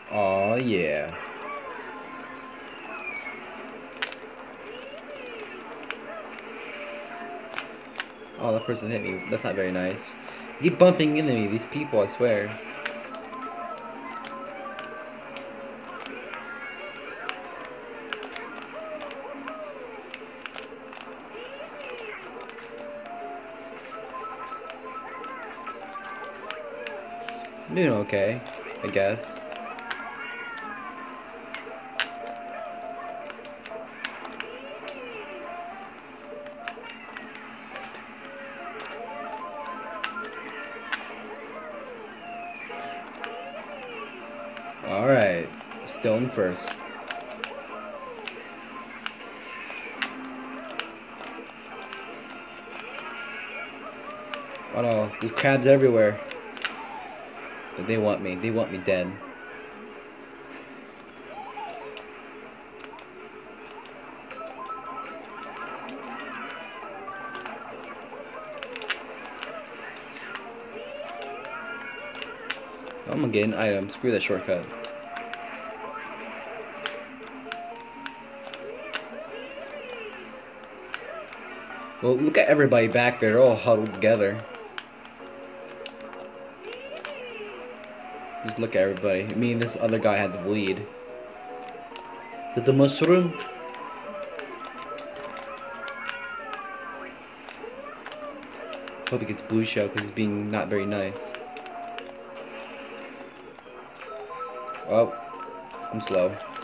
Oh yeah. Oh, that person hit me. That's not very nice. Keep bumping into me, these people, I swear. I'm doing okay, I guess. Alright, still in first. Oh no, there's crabs everywhere. But they want me dead. I'm gonna get an item, screw that shortcut. Well, look at everybody back there, they're all huddled together. Just look at everybody. Me and this other guy had the lead. Did the mushroom? Hope he gets blue shell because he's being not very nice. Oh, I'm slow.